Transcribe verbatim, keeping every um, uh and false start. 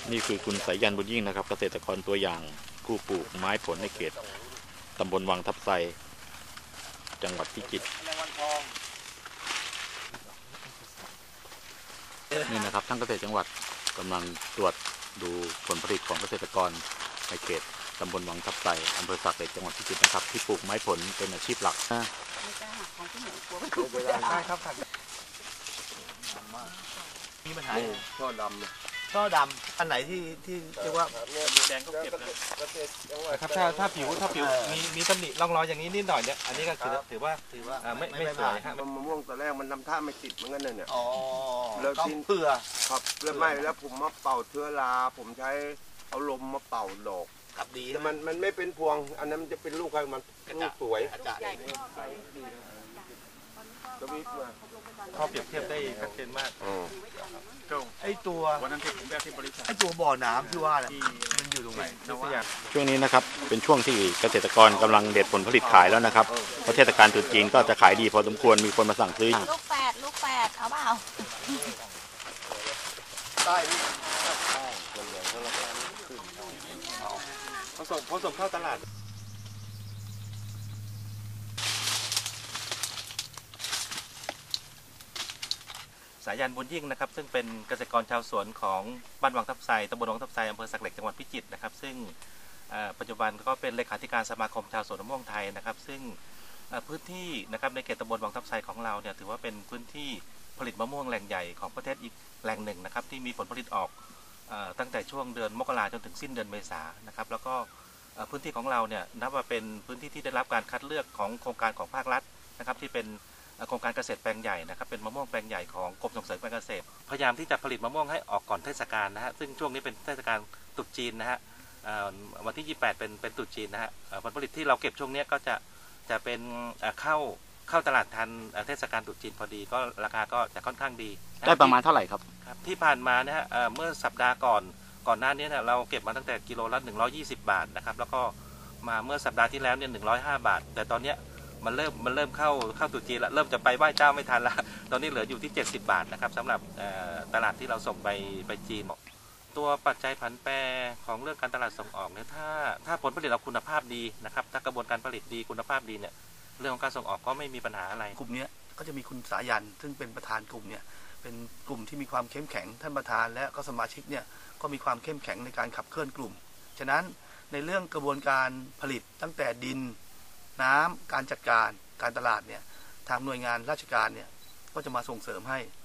นี่คือคุณสายยันบุญยิ่งนะครับเกษตรกรตัวอย่างผู้ปลูกไม้ผลในเขตตำบลวังทับไทรจังหวัดพิจิตรนี่นะครับทั้งเกษตรจังหวัดกำลังตรวจดูผลผลิตของเกษตรกรในเขตตำบลวังทับไทรอำเภอสักเหล็กจังหวัดพิจิตรนะครับที่ปลูกไม้ผลเป็นอาชีพหลักได้ครับมีปัญหาช่อดำเนี่ยช่อดำอันไหนที่ที่เรียกว่าแดงก็เก็บนะครับถ้าถ้าผิวถ้าผิวมีมีตำหนิร่องรอยอย่างนี้นิดหน่อยเนี่ยอันนี้ก็คือถือว่าถือว่าไม่ไม่สวยครับมะม่วงตอนแรกมันทำท่าไม่ติดเหมือนกันเนี่ยอ๋อแล้วทิ้งเปลือครับแล้วไม่แล้วผมมาเป่าเชื้อราผมใช้เอาลมมาเป่าดอกครับดีแต่มันมันไม่เป็นพวงอันนั้นมันจะเป็นลูกใครมันลูกสวยข้อเปรียบเทียบได้ชัดเจนมากไอ้ตัววันนั้นที่ผมแบกที่บริษัทไอ้ตัวบ่อน้ำที่ว่าเนี่ยมันอยู่ตรงไหนช่วงนี้นะครับเป็นช่วงที่เกษตรกรกำลังเด็ดผลผลิตขายแล้วนะครับเพราะเทศกาลตรุษจีนก็จะขายดีพอสมควรมีคนมาสั่งซื้อลูกแปดลูกแปดเอาเปล่าได้ผสมผสมเข้าตลาดสายันบุญยิ่งนะครับซึ่งเป็นเกษตรกรชาวสวนของบ้านวังทับไทรตำบลวังทับไทรอำเภอสักเหล็กจังหวัดพิจิตรนะครับซึ่งปัจจุบันก็เป็นเลขาธิการสมาคมชาวสวนมะม่วงไทยนะครับซึ่งพื้นที่นะครับในเขตตำบลวังทับไทรของเราเนี่ยถือว่าเป็นพื้นที่ผลิตมะม่วงแหล่งใหญ่ของประเทศอีกแหล่งหนึ่งนะครับที่มีผลผลิตออกตั้งแต่ช่วงเดือนมกราจนถึงสิ้นเดือนเมษายนนะครับแล้วก็พื้นที่ของเราเนี่ยนับว่าเป็นพื้นที่ที่ได้รับการคัดเลือกของโครงการของภาครัฐนะครับที่เป็นโครงการเกษตรแปลงใหญ่นะครับเป็นมะม่วงแปลงใหญ่ของกรมส่งเสริมการเกษตรพยายามที่จะผลิตมะม่วงให้ออกก่อนเทศกาลนะฮะซึ่งช่วงนี้เป็นเทศกาลตรุษจีนนะฮะวันที่ยี่สิบแปดเป็นเป็นตรุษจีนนะฮะผลผลิตที่เราเก็บช่วงนี้ก็จะจะเป็นเข้าเข้าตลาดทันเทศกาลตรุษจีนพอดีก็ราคาก็จะค่อนข้างดีได้ประมาณเท่าไหร่ครับครับที่ผ่านมานะฮะเมื่อสัปดาห์ก่อนก่อนหน้านี้เนี่ยเราเก็บมาตั้งแต่กิโลละหนึ่งร้อยยี่สิบบาทนะครับแล้วก็มาเมื่อสัปดาห์ที่แล้วเนี่ยหนึ่งร้อยห้าบาทแต่ตอนเนี้ยมันเริ่มมันเริ่มเข้าเข้าตรุษจีนแล้วเริ่มจะไปไหว้เจ้าไม่ทันละตอนนี้เหลืออยู่ที่เจ็ดสิบบาทนะครับสำหรับตลาดที่เราส่งไปไปจีนตัวปัจจัยผันแปรของเรื่องการตลาดส่งออกเนี่ยถ้าถ้าผลผลิตเราคุณภาพดีนะครับถ้ากระบวนการผลิตดีคุณภาพดีเนี่ยเรื่องของการส่งออกก็ไม่มีปัญหาอะไรกลุ่มนี้ก็จะมีคุณสายันซึ่งเป็นประธานกลุ่มเนี่ยเป็นกลุ่มที่มีความเข้มแข็งท่านประธานและก็สมาชิกเนี่ยก็มีความเข้มแข็งในการขับเคลื่อนกลุ่มฉะนั้นในเรื่องกระบวนการผลิตตั้งแต่ดินน้ำการจัดการการตลาดเนี่ยทางหน่วยงานราชการเนี่ยก็จะมาส่งเสริมให้